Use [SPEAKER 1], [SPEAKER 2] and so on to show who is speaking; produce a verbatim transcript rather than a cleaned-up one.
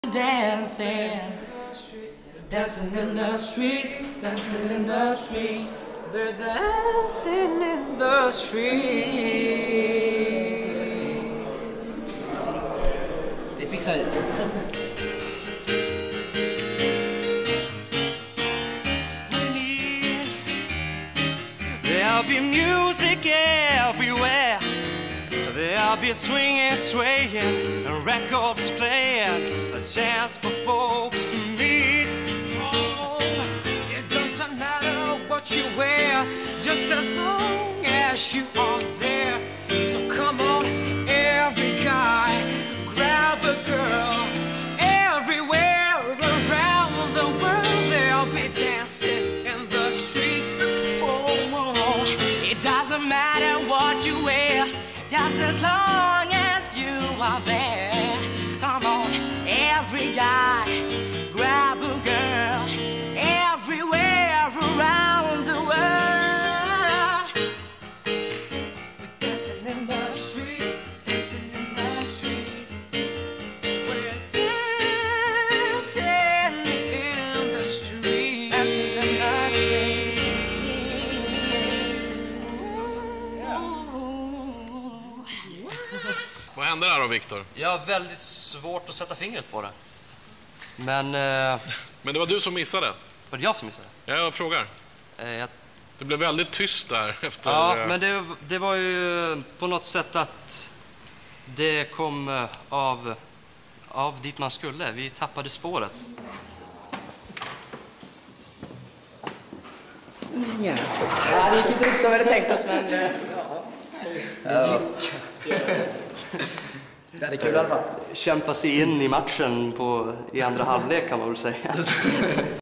[SPEAKER 1] Dancing, dancing in the streets, dancing in the streets. They're dancing in the streets. Det fixar vi.
[SPEAKER 2] There'll be music everywhere. There'll be swinging, swaying, and records playing. A chance for folks to meet.
[SPEAKER 1] Oh, it doesn't matter what you wear, just as long as you are there. So come on, every guy, grab a girl. Everywhere around the world, they'll be dancing in the streets. Oh, oh, it doesn't matter what you wear, just as long as you are there. Come on, every guy, grab a girl. Everywhere around the world, we're dancing in the streets, dancing in the streets. We're dancing in the streets, dancing in the streets.
[SPEAKER 3] Vad händer där då, Victor?
[SPEAKER 2] Jag har väldigt svårt att sätta fingret på det. Men... Eh,
[SPEAKER 3] Men det var du som missade.
[SPEAKER 2] var det jag som missade?
[SPEAKER 3] Jag frågar.
[SPEAKER 2] Eh, jag,
[SPEAKER 3] Det blev väldigt tyst där efter...
[SPEAKER 2] ja,
[SPEAKER 3] eh,
[SPEAKER 2] men det, det var ju på något sätt att det kom eh, av, av dit man skulle. Vi tappade spåret.
[SPEAKER 1] Ja, det gick inte riktigt som vi hade tänkt oss, men... eh, Ja. Det är kul i alla fall.
[SPEAKER 2] Kämpa sig in i matchen på, i andra halvlek kan man väl säga.